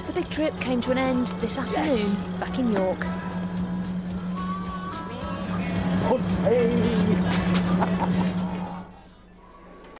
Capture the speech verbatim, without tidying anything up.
The big trip came to an end this afternoon back in York.